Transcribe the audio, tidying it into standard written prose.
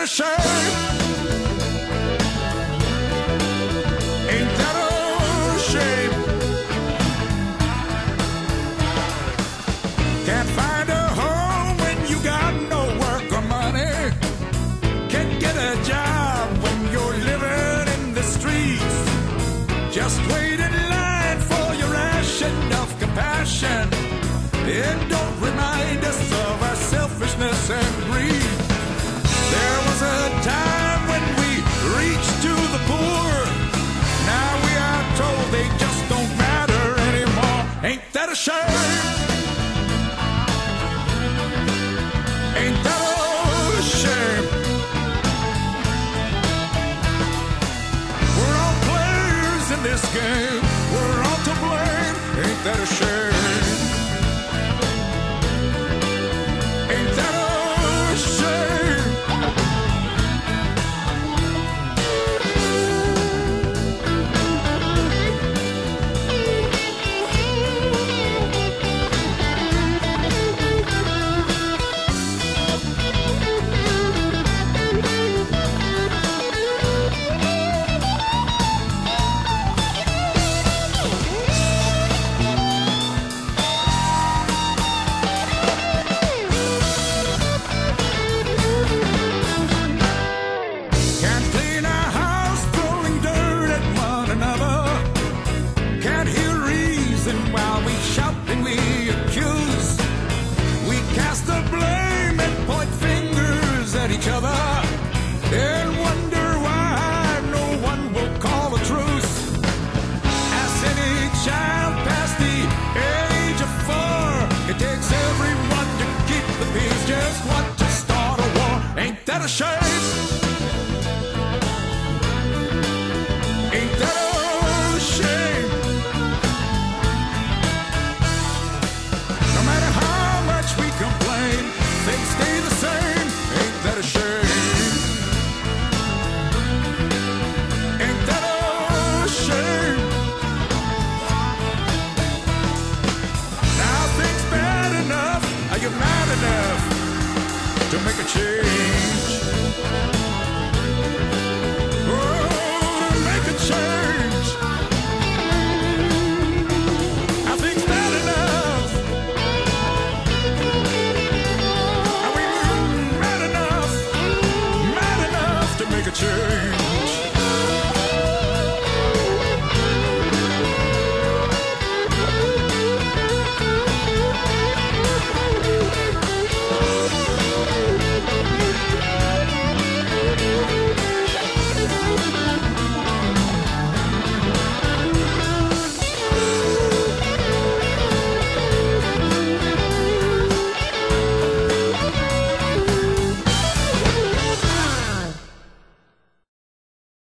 a shame? Ain't that a shame? Can't find a home when you got no work or money. Can't get a job when you're living in the streets. Just wait in line for your ration of compassion. It don't remind us of our selfishness and greed. There was a time when we reached to the poor. Now we are told they just don't matter anymore. Ain't that a shame? Ain't that a shame? We're all players in this game. We're all to blame. Ain't that a shame? Ain't that a shame? While we shout and we accuse, we cast the blame and point fingers at each other, and wonder why no one will call a truce. Ask any child past the age of 4, it takes everyone to keep the peace. Just want to start a war. Ain't that a shame? Ain't that a shame? Things stay the same. Ain't that a shame? Ain't that a shame? Now things bad enough. Are you mad enough to make a change?